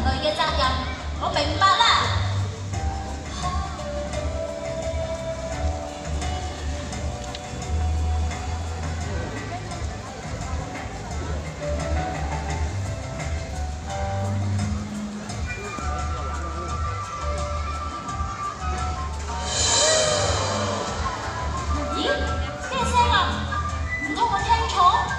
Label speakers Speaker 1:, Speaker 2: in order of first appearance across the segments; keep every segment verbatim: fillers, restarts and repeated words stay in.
Speaker 1: 類嘅責任，我明白啦。咦？咩聲啊？唔通我聽錯？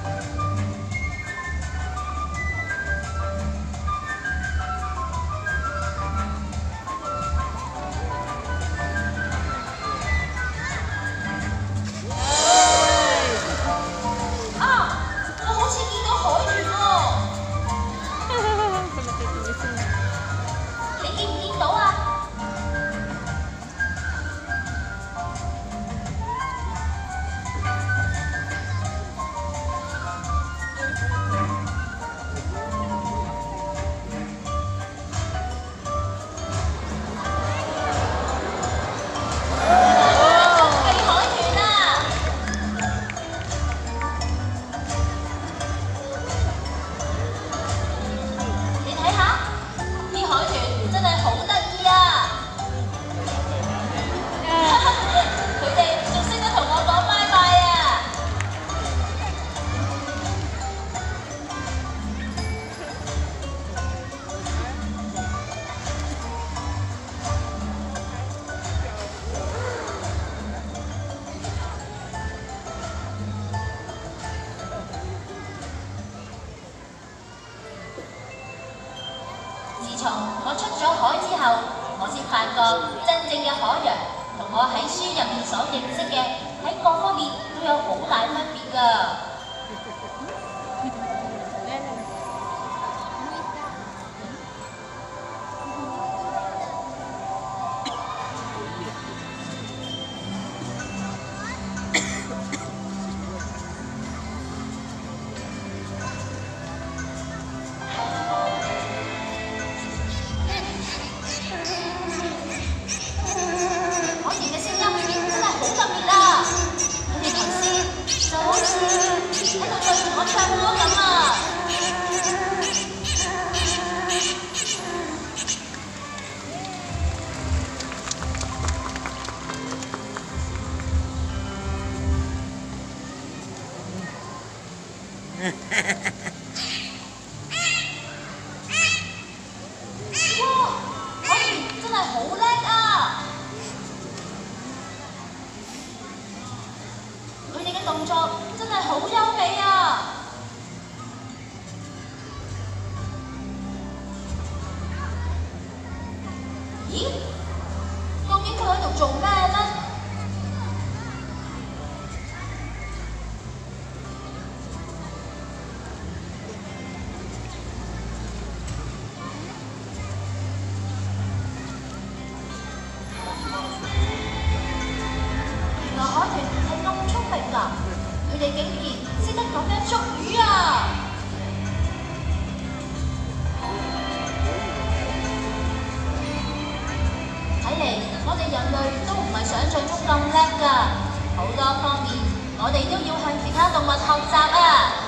Speaker 1: 自從我出咗海之後，我先發覺真正嘅海洋同我喺書入面所認識嘅喺各方面都有好大分別㗎。哇！海豚真係好叻啊！佢哋嘅動作真係好優美啊！咦？究竟佢喺度做咩呢？ 佢哋竟然識得咁樣捉魚啊！睇嚟我哋人類都唔係想像中咁叻㗎，好多方面我哋都要向其他動物學習啊！